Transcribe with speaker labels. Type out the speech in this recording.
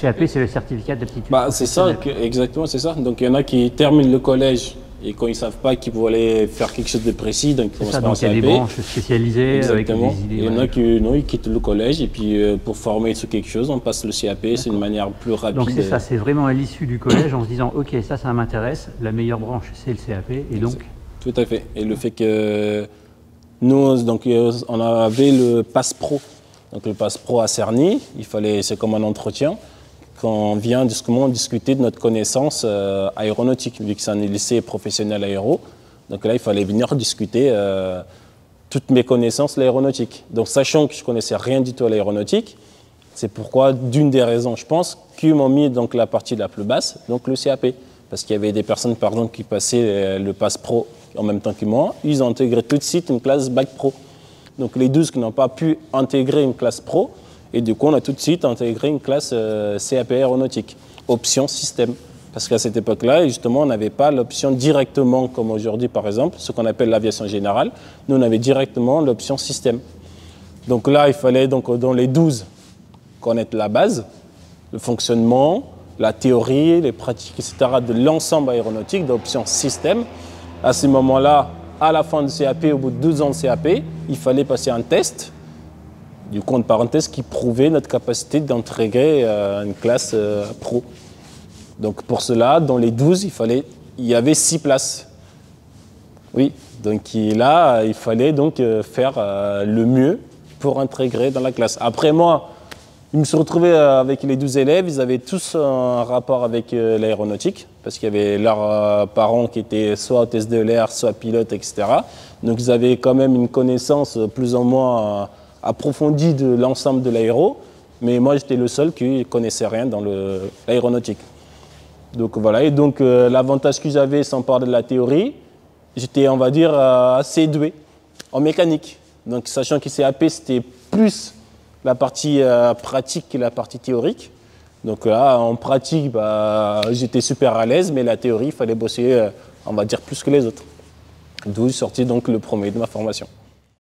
Speaker 1: CAP, c'est le certificat d'aptitude
Speaker 2: C'est ça,
Speaker 1: professionnelle.
Speaker 2: exactement, c'est ça. Donc il y en a qui terminent le collège et quand ils ne savent pas qu'ils vont aller faire quelque chose de précis, donc ils commencent par un
Speaker 1: Donc il y a
Speaker 2: CAP.
Speaker 1: des branches spécialisées
Speaker 2: Exactement.
Speaker 1: avec des idées.
Speaker 2: Et il y en a qui non, ils quittent le collège et puis pour former sur quelque chose, on passe le CAP, c'est une manière plus rapide.
Speaker 1: Donc c'est ça, c'est vraiment à l'issue du collège en se disant ok, ça m'intéresse, la meilleure branche c'est le CAP et donc.
Speaker 2: Tout à fait. Et le fait que nous, donc, on avait le Pass Pro. Donc le Pass Pro à Cerny, c'est comme un entretien. Quand on vient justement discuter de notre connaissance aéronautique, vu que c'est un lycée professionnel aéro. Donc là, il fallait venir discuter toutes mes connaissances de l'aéronautique. Donc sachant que je ne connaissais rien du tout à l'aéronautique, c'est pourquoi, d'une des raisons, je pense, qu'ils m'ont mis donc, la partie la plus basse, donc le CAP. Parce qu'il y avait des personnes, par exemple, qui passaient le Pass Pro en même temps que moi, ils ont intégré tout de suite une classe Bac Pro. Donc les 12 qui n'ont pas pu intégrer une classe Pro, et du coup on a tout de suite intégré une classe CAP aéronautique, option système. Parce qu'à cette époque-là, justement, on n'avait pas l'option directement, comme aujourd'hui par exemple, ce qu'on appelle l'aviation générale. Nous, on avait directement l'option système. Donc là, il fallait donc dans les 12 connaître la base, le fonctionnement, la théorie, les pratiques, etc. de l'ensemble aéronautique, d'option système. À ce moment-là, à la fin du CAP, au bout de 12 ans de CAP, il fallait passer un test, du coup, entre parenthèses, qui prouvait notre capacité d'intégrer une classe pro. Donc pour cela, dans les 12, il y avait 6 places. Oui, donc là, il fallait donc faire le mieux pour intégrer dans la classe. Après moi, je me suis retrouvé avec les 12 élèves, ils avaient tous un rapport avec l'aéronautique, parce qu'il y avait leurs parents qui étaient soit hôtesse de l'air, soit pilotes, etc. Donc ils avaient quand même une connaissance plus ou moins approfondie de l'ensemble de l'aéro, mais moi j'étais le seul qui ne connaissait rien dans l'aéronautique. Donc voilà, et donc l'avantage que j'avais sans parler de la théorie, j'étais, on va dire, assez doué en mécanique. Donc sachant que CAP c'était plus la partie pratique que la partie théorique. Donc là, en pratique, j'étais super à l'aise, mais la théorie, il fallait bosser, on va dire, plus que les autres. D'où est sorti donc le premier de ma formation.